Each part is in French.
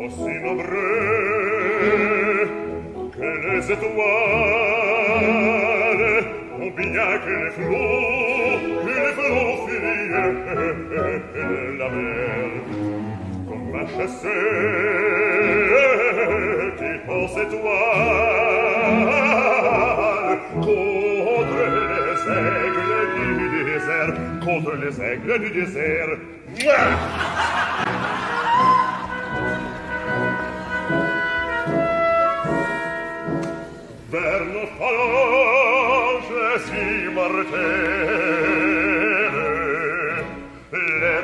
aussi nombreux que les étoiles, ou bien que les flots furieux la mer, comme un chasseur qui pense étoile contre les aigles du désert, contre les aigles du désert. Vers nos phalanges immortelles, les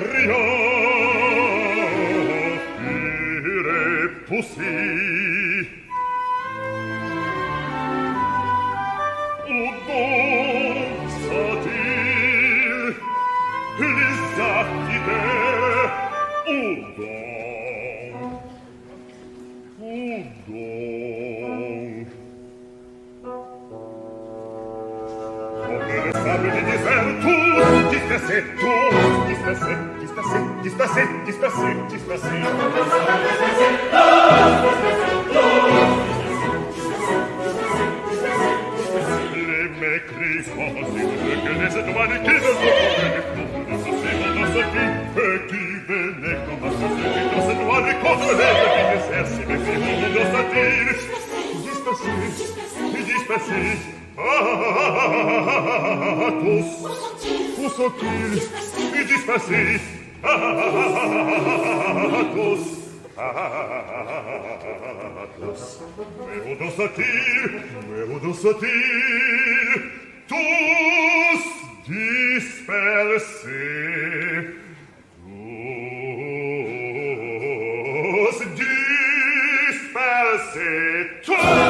mécréants furent poussés. Où donc sont-ils, les affidés? Où donc? Où donc? Comme le sable du désert, tous dispersés, dispersés, dispersés, dispersés, dispersés. Les mécréants inutiles que les étoiles qui ne sont pas qui venaient comme un souffle dans cette toile contre les désert, si mécréants dans sa ville, dispersés, dispersés. Tous, où sont-ils? Dispersés. Tous, tous. Mais où donc sont-ils? Mais où donc sont-ils? Tous dispersés. Tous dispersés. Tous